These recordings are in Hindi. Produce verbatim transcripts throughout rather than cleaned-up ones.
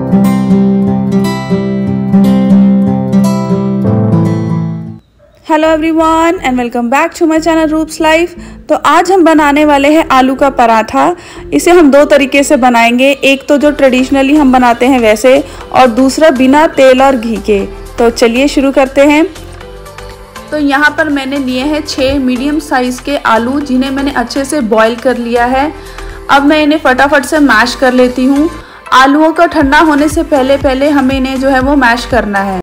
Hello everyone and welcome back to my channel Roop's life. तो आज हम बनाने वाले हैं आलू का पराठा। इसे हम दो तरीके से बनाएंगे, एक तो जो ट्रेडिशनली हम बनाते हैं वैसे, और दूसरा बिना तेल और घी के। तो चलिए शुरू करते हैं। तो यहाँ पर मैंने लिए हैं छः मीडियम साइज़ के आलू, जिन्हें मैंने अच्छे से बॉईल कर लिया है। अब मैं इन्हें फटाफट से मैश कर लेती हूँ। आलूओं का ठंडा होने से पहले पहले हमें इन्हें जो है वो मैश करना है।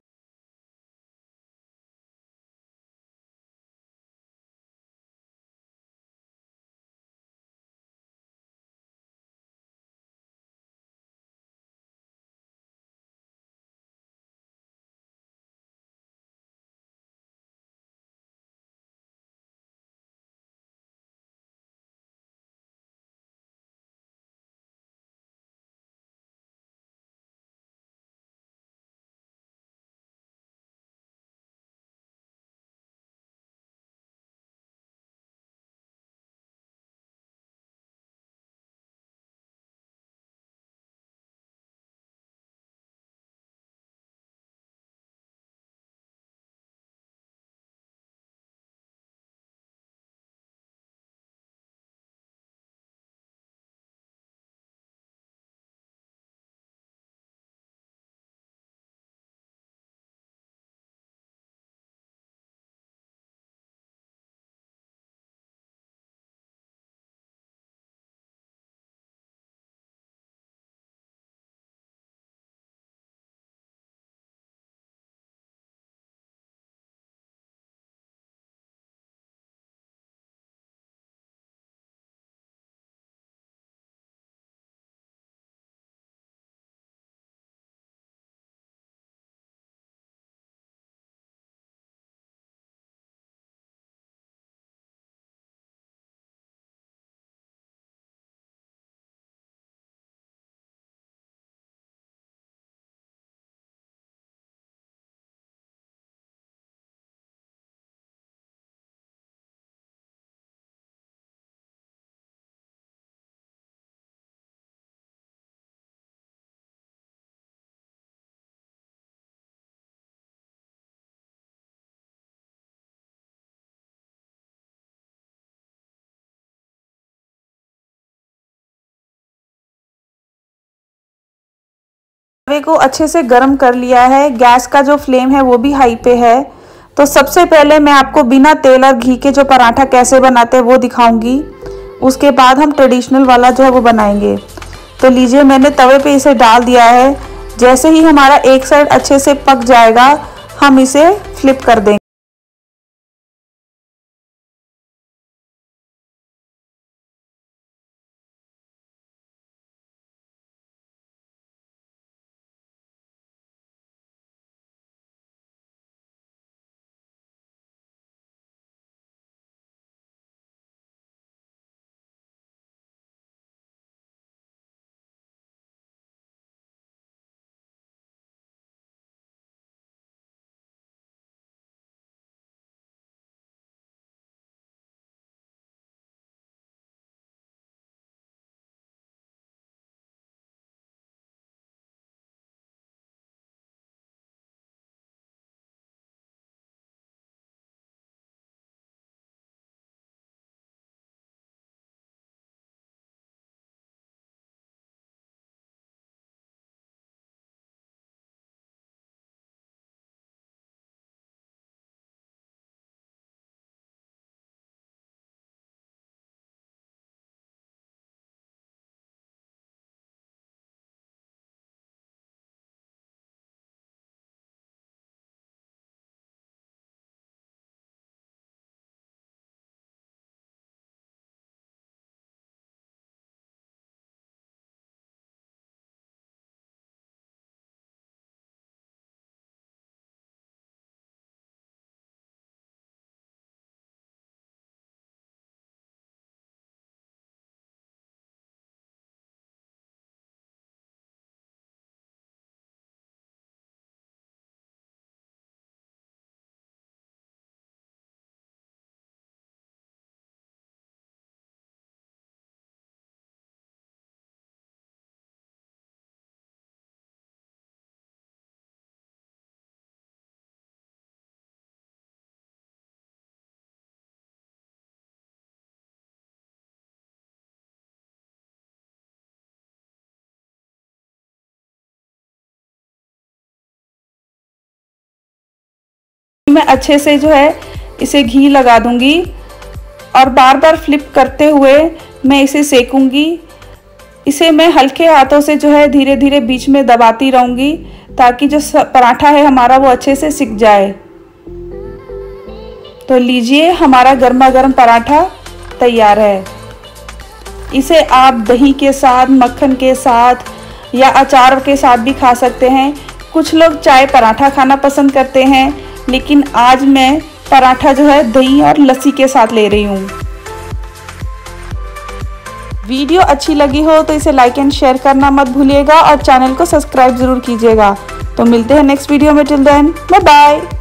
तवे को अच्छे से गर्म कर लिया है। गैस का जो फ्लेम है वो भी हाई पे है। तो सबसे पहले मैं आपको बिना तेल और घी के जो पराठा कैसे बनाते हैं वो दिखाऊंगी। उसके बाद हम ट्रेडिशनल वाला जो है वो बनाएंगे। तो लीजिए, मैंने तवे पे इसे डाल दिया है। जैसे ही हमारा एक साइड अच्छे से पक जाएगा, हम इसे फ्लिप कर देंगे। मैं अच्छे से जो है इसे घी लगा दूंगी और बार बार फ्लिप करते हुए मैं इसे सेकूंगी। इसे मैं हल्के हाथों से जो है धीरे धीरे बीच में दबाती रहूंगी ताकि जो पराठा है हमारा वो अच्छे से सिक जाए। तो लीजिए, हमारा गर्मा गर्म पराठा तैयार है। इसे आप दही के साथ, मक्खन के साथ या अचार के साथ भी खा सकते हैं। कुछ लोग चाय पराठा खाना पसंद करते हैं, लेकिन आज मैं पराठा जो है दही और लस्सी के साथ ले रही हूँ। वीडियो अच्छी लगी हो तो इसे लाइक एंड शेयर करना मत भूलिएगा और चैनल को सब्सक्राइब ज़रूर कीजिएगा। तो मिलते हैं नेक्स्ट वीडियो में। Till then, bye bye.